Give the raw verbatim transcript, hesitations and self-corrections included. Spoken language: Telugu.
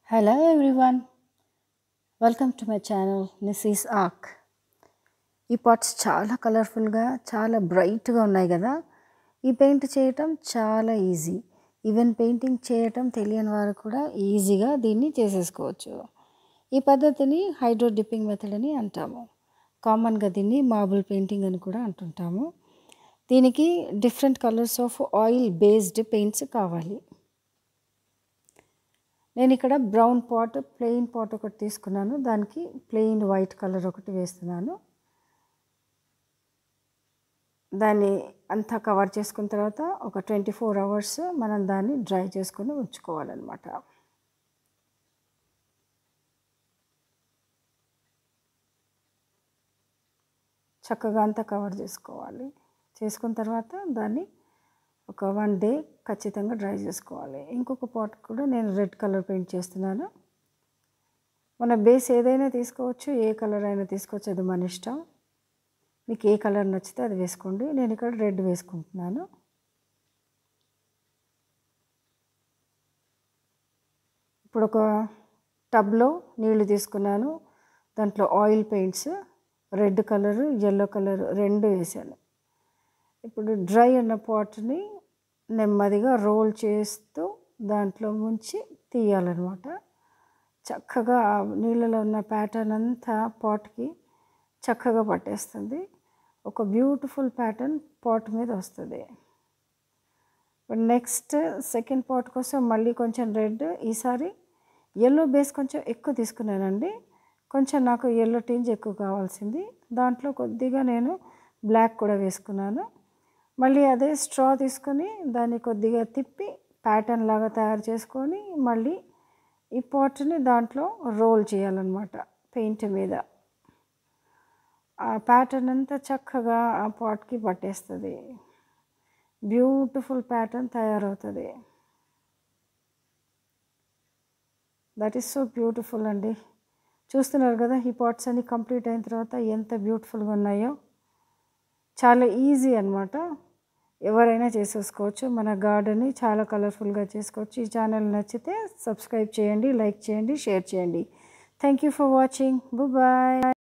Hello everyone, welcome to my channel Nissy's Arc. ఈ పాట్స్ చాలా కలర్ఫుల్గా చాలా బ్రైట్గా ఉన్నాయి కదా. ఈ పెయింట్ చేయటం చాలా ఈజీ. ఈవెన్ పెయింటింగ్ చేయటం తెలియని వారు కూడా ఈజీగా దీన్ని చేసేసుకోవచ్చు. ఈ పద్ధతిని హైడ్రో డిప్పింగ్ మెథడ్ అని అంటాము. కామన్గా దీన్ని మార్బుల్ పెయింటింగ్ అని కూడా అంటుంటాము. దీనికి different colours of oil based paints కావాలి. నేను ఇక్కడ బ్రౌన్ పాట్ ప్లెయిన్ పాట్ ఒకటి తీసుకున్నాను. దానికి ప్లెయిన్ వైట్ కలర్ ఒకటి వేస్తున్నాను. దాన్ని అంతా కవర్ చేసుకున్న తర్వాత ఒక ట్వంటీ ఫోర్ అవర్స్ మనం దాన్ని డ్రై చేసుకొని ఉంచుకోవాలన్నమాట. చక్కగా అంతా కవర్ చేసుకోవాలి. చేసుకున్న తర్వాత దాన్ని ఒక వన్ డే ఖచ్చితంగా డ్రై చేసుకోవాలి. ఇంకొక పాట్ కూడా నేను రెడ్ కలర్ పెయింట్ చేస్తున్నాను. మన బేస్ ఏదైనా తీసుకోవచ్చు, ఏ కలర్ అయినా తీసుకోవచ్చు, అది మన ఇష్టం. మీకు ఏ కలర్ నచ్చితే అది వేసుకోండి. నేను ఇక్కడ రెడ్ వేసుకుంటున్నాను. ఇప్పుడు ఒక టబ్లో నీళ్లు తీసుకున్నాను. దాంట్లో oil paints red colour yellow colour రెండు వేసాను. ఇప్పుడు డ్రై ఉన్న పాట్ని నెమ్మదిగా రోల్ చేస్తూ దాంట్లో ముంచి తీయాలన్నమాట. చక్కగా నీళ్ళలో ఉన్న ప్యాటర్న్ అంతా పాట్కి చక్కగా పట్టేస్తుంది. ఒక బ్యూటిఫుల్ ప్యాటర్న్ పాట్ మీద వస్తుంది. నెక్స్ట్ సెకండ్ పాట్ కోసం మళ్ళీ కొంచెం రెడ్, ఈసారి ఎల్లో బేస్ కొంచెం ఎక్కువ తీసుకున్నానండి. కొంచెం నాకు ఎల్లో టింజ్ ఎక్కువ కావాల్సింది. దాంట్లో కొద్దిగా నేను బ్లాక్ కూడా వేసుకున్నాను. మళ్ళీ అదే స్ట్రా తీసుకొని దాన్ని కొద్దిగా తిప్పి ప్యాటర్న్ లాగా తయారు చేసుకొని మళ్ళీ ఈ పాట్ని దాంట్లో రోల్ చేయాలన్నమాట పెయింట్ మీద. ఆ ప్యాటర్న్ అంతా చక్కగా ఆ పాట్కి పట్టేస్తుంది. బ్యూటిఫుల్ ప్యాటర్న్ తయారవుతుంది. దట్ ఈస్ సో బ్యూటిఫుల్ అండి. చూస్తున్నారు కదా, ఈ పాట్స్ అన్ని కంప్లీట్ అయిన తర్వాత ఎంత బ్యూటిఫుల్గా ఉన్నాయో. చాలా ఈజీ అన్నమాట. ఎవరైనా చేసేసుకోవచ్చు. మన గార్డెన్ని చాలా కలర్ఫుల్గా చేసుకోవచ్చు. ఈ ఛానల్ నచ్చితే సబ్స్క్రైబ్ చేయండి, లైక్ చేయండి, షేర్ చేయండి. Thank you for watching. Bye.